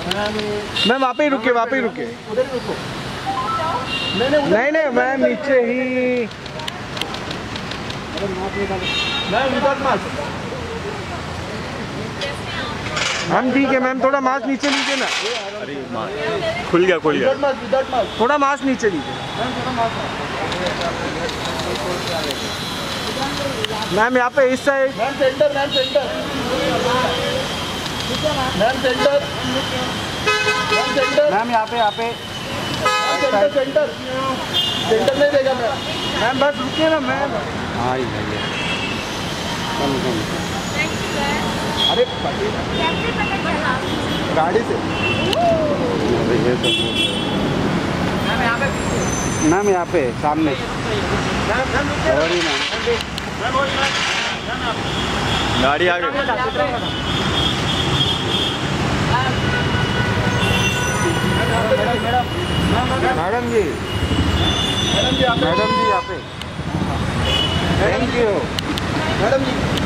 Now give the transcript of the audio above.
Ma'am वहाँ पे ही रुके, वहाँ पे ही रुके। उधर ही रुको। नहीं नहीं मैम नीचे ही। Ma'am without mask. मैम ठीक है मैम, थोड़ा मास्क नीचे लीजिए ना। अरे खुल गया विदाउट मास्क। थोड़ा मास्क नीचे लीजिए मैम, यहाँ पे इस side. Ma'am centre. Ma'am centre. Ma'am यहाँ पे सेंटर नहीं देगा मैम। मैम बस रुकिए ना मैम। हाँ अरे गाड़ी से मैम यहाँ पे सामने। गाड़ी आ गई। मैडम जी यहाँ पे। Thank you madam ji.